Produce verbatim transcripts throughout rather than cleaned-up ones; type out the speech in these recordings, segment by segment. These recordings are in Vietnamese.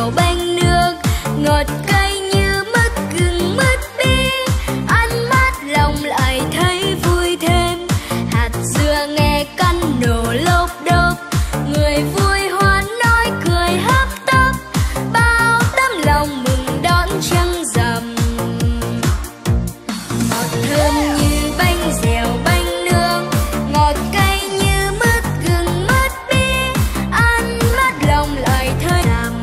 dẻo bánh nước, ngọt cay như mứt gừng mứt bi, ăn mát lòng lại thấy vui thêm. Hạt dưa nghe căn nổ lốp đốp, người vui hoan nói cười hấp tấp, bao tấm lòng mừng đón trăng rằm. Ngọt thơm như bánh dẻo bánh nướng, ngọt cay như mứt gừng mứt bi, ăn mát lòng lại thấy rằm.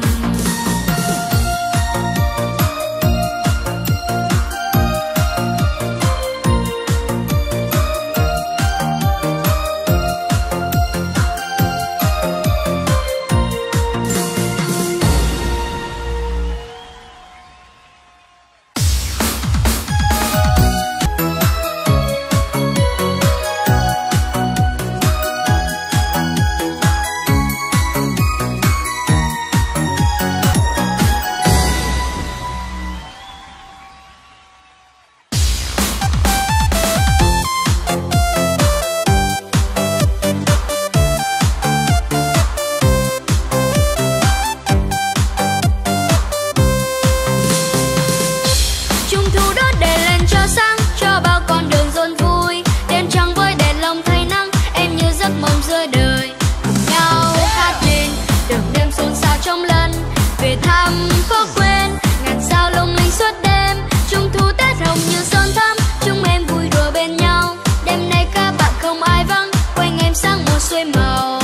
Trung thu đốt đèn lên cho sáng, cho bao con đường rộn vui. Đèn trăng với đèn lồng thay nắng, em như giấc mộng giữa đời. Cùng nhau hát lên, đường đêm xôn xao trong lần về thăm khó quên. Ngàn sao lung linh suốt đêm, Trung thu Tết hồng như son thắm. Chúng em vui đùa bên nhau, đêm nay các bạn không ai vắng, quanh em sáng mùa xuôi màu.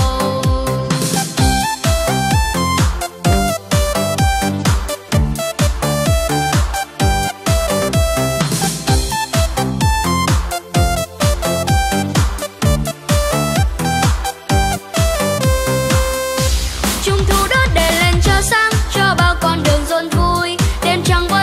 Trung thu đốt đèn lên cho sáng, cho bao con đường rộn vui. Đêm trăng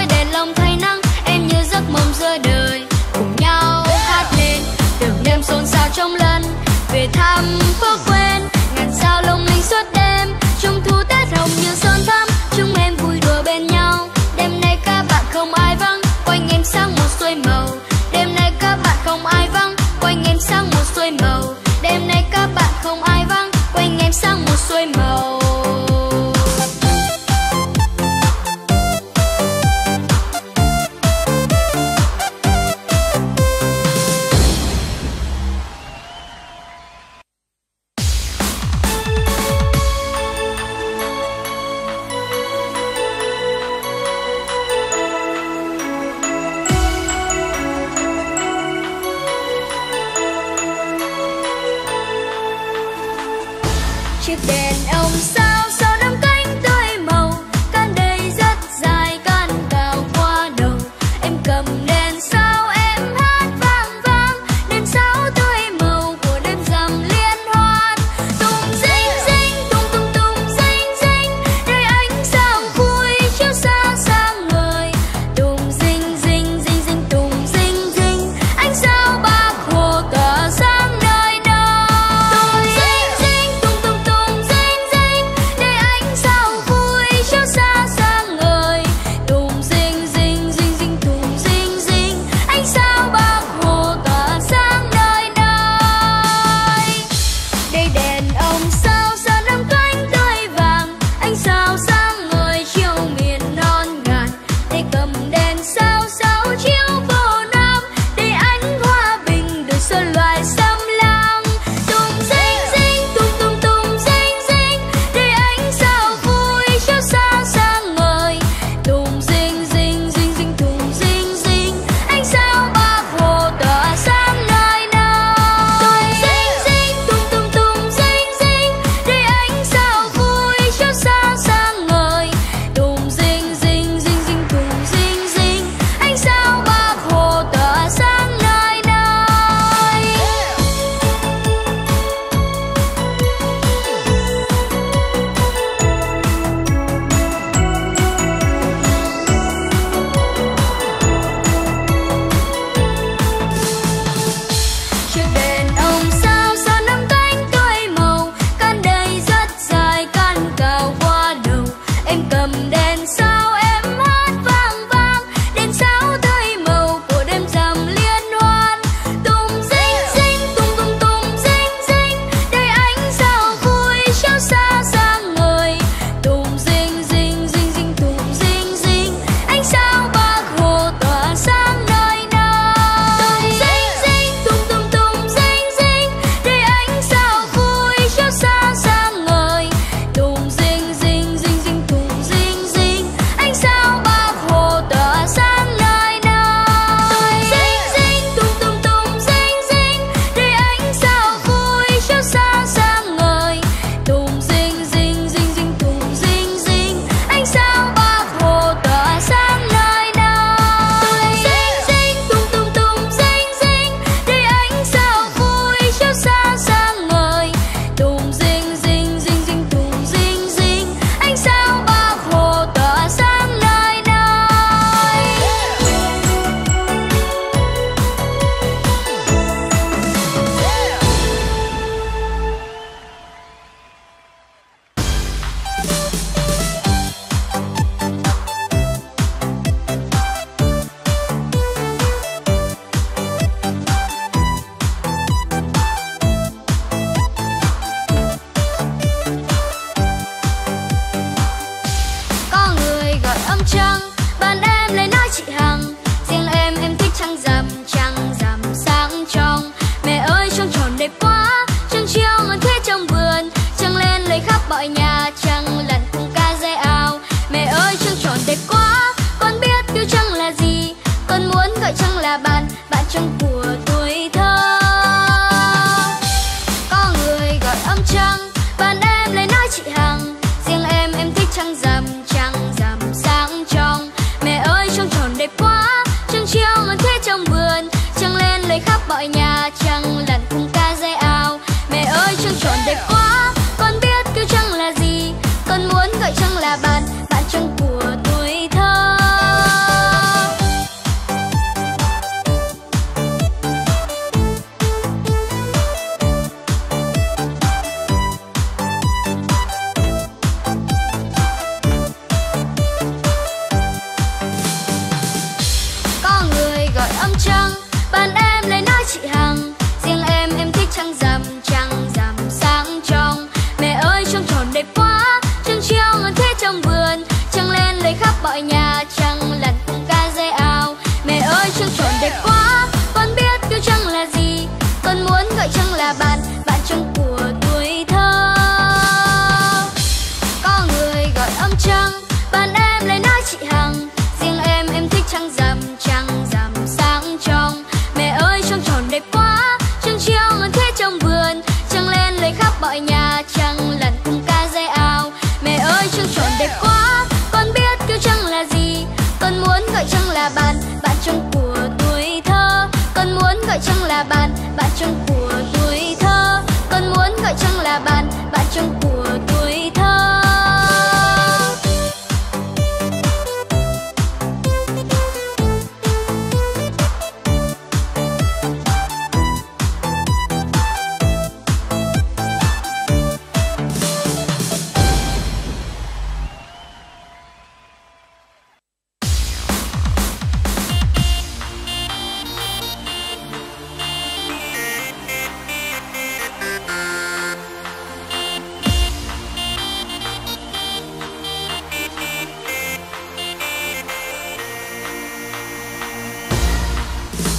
gọi trăng là bạn, bạn trăng của tuổi thơ. Có người gọi ông trăng, bạn em lấy nói chị Hằng. Riêng em em thích trăng rằm, trăng rằm sáng trong. Mẹ ơi trăng tròn đẹp quá, trăng chiều ngân thế trong vườn. Trăng lên lấy khắp mọi nhà, trăng lặn cùng ca dây áo. Mẹ ơi trăng tròn đẹp quá, con biết kêu trăng là gì. Con muốn gọi trăng là bạn, bạn trăng của tuổi thơ. Có người gọi ông trăng, bạn em lấy nói chị Hằng. Riêng em em thích trăng rằm, trăng rằm sáng trong. Mẹ ơi trăng tròn đẹp quá, trăng chiều ngân thế trong vườn. Trăng lên lấy khắp mọi nhà, trăng lặn cùng ca dây áo. Mẹ ơi trăng tròn đẹp quá, con biết kêu trăng là gì. Con muốn gọi trăng là bạn, bạn trăng của tuổi thơ. Có người gọi ông trăng, bạn em lấy nói chị Hằng. Riêng em em thích trăng rằm, trăng rằm sáng trong. Mẹ ơi trăng tròn đẹp quá, trăng chiều ngân thế trong vườn. Trăng lên lấy khắp mọi nhà, trăng lặn cùng ca dây áo. Mẹ ơi trăng tròn đẹp quá, con biết kêu trăng là gì. Con muốn gọi trăng là bạn, bạn trăng của tuổi thơ. Con muốn gọi trăng là bạn, bạn trăng của tuổi thơ. Con muốn gọi trăng là bạn, bạn trăng của